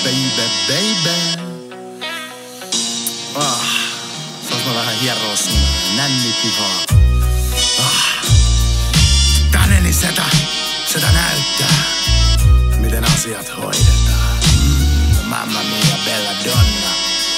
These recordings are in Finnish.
baby. Saas mä vähän hieroa sun nännipihaa. Tänne setä näyttää, miten asiat hoidetaan. Mamma mia, bella donna.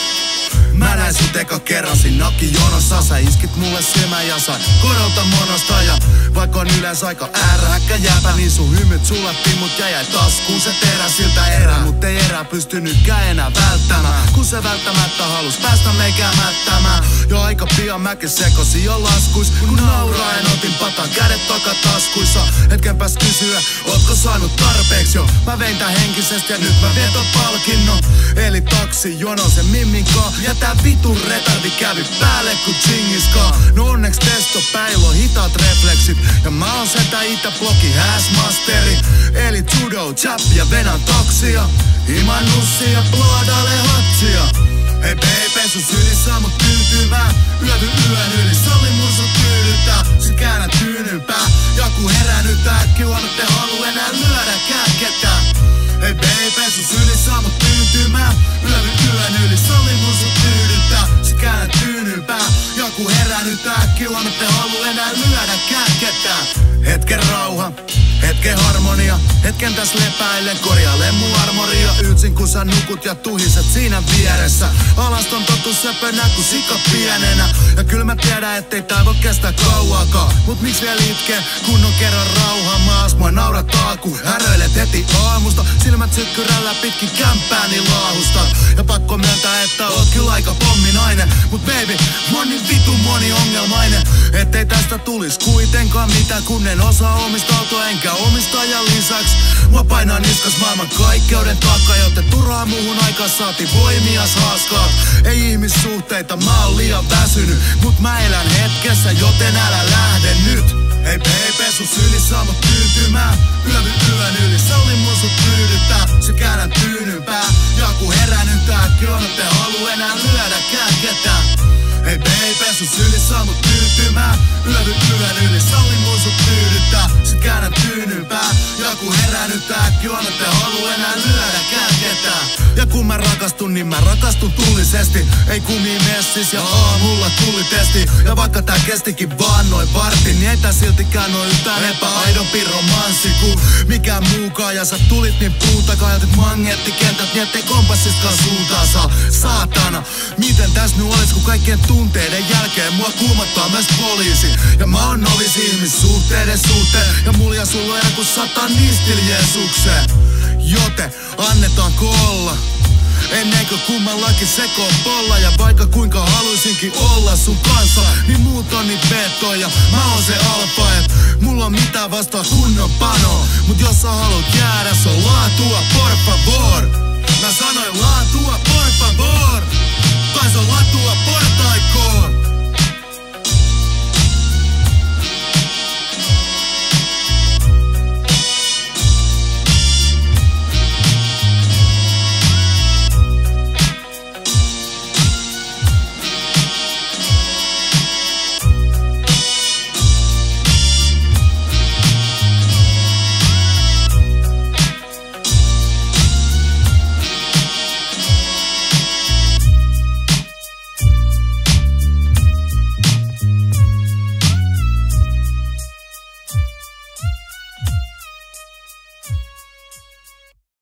Mä näin sut eka kerran siinä nokkijonossa. Sä iskit mulle silmän ja sain kodolta monosta. Ja vaikka on yleensä aika äärähäkkä jääpä, niin sun hymyt sulatti mut jäi taskuun. Se terä siltä erää, mut ei erää pystynytkään enää välttämään. Kun se välttämättä halus päästä meikään mättämään. Jo aika pian mäkin sekosin jo laskuis. Kun nauraen otin patan kädet takataskuissa. Hetken pääs kysyä, ootko saanut tarpeeksi jo? Mä vein tän henkisesti ja nyt mä vieton palkinnon. Eli taksi jono sen mimminkaan. Ja tää vitun retardi kävi päälle ku Chingiskaan. No onneks testopäivä on hitaat refleksit. Ja mä oon setä Itäblokin hääsmasteri. Eli judo, chap ja venän taksia. Himan nussia ja bloodale hatsia. Hei baby, sun sylissä mut tyytymään. Yövy yön yli, salli mun sun tyydyttää. Sit käännä tyynympää. Joku herännytää, äkki huomatte halu enää lyödäkään ketään. Hei baby, sun sylissä mut tyytymään. Yövy yön yli, salli mun sun tyydyttää. Sit käännä tyynympää. Joku herännytää, äkki huomatte halu enää lyödäkään ketään. Hetken rauha, hetken harmonia. Hetken täs lepäillen, korjailen mun armoria. Yltsin kun sä nukut ja tuhiset siinä vieressä. Alaston totus söpönä ku sika pienenä. Ja kyl mä tiedän ettei tää voi kestää kauaakaan. Mut miksi vielä itkee, kun on kerran rauha maas. Mua naurataa ku häröilet heti aamusta. Silmät sykkyrällä pitkin kämppääni laahustat. Ja pakko myöntää että oot kyllä aika pomminainen. Mut baby, mä oon niin vitu moniongelmainen. Ettei tästä tulis kuitenkaan mitään, kun en osaa omistautua enkä omistajan lisäks. Mua painaa niskas maailman kaikkeuden takaa, joten turhaa muuhun aikaan saati voimias haaskaat. Ei ihmissuhteita, mä oon liian väsynyt. Mut mä elän hetkessä, joten älä lähde nyt. Hei baby, sun sylissä mut tyytymään. Yövy yön yli, salli mun sun tyydyttää. Se käännän tyynympää. Joku herännytää, kyllä te halu enää lyödäkään ketään. Hei baby, sun sylissä mut tyytymään. Yövy yön yli, salli mun sun tyydyttää. Sit käännän tyynympää. Joku herännytää, kyllä te halu enää lyödäkään ketään. Ja kun mä rakastun, niin mä rakastun tullisesti. Ei kumi messis ja aamulla tuli testi. Ja vaikka tää kestikin vaan noin vartin, niin ei tää siltikään oo yhtään epäaidompi romanssi kuin mikään muukaan. Ja sä tulit niin puutakaan, jotit magneettikentät, niin ettei kompassiskaan suuntaan saa. Saatana, miten täs nyt olis, kun kaikkien tunteiden jälkeen mua kuumattaa myös poliisi. Ja mä oon novis ihmissuhteiden suhteen. Ja mulla ja sulla on joku satanistil Jeesukseen. Joten annetaanko olla? Ennenkö kummallakin sekoo polla. Ja vaikka kuinka haluisinkin olla sun kanssa, niin muut on niin petoja. Mä oon se alfa, et mulla on mitään vastaa kunnon panoa. Mut jos sä haluat jäädä, se on laatua, por favor. Mä sanoin laatua, por favor. Tai se on laatua, por taikoon.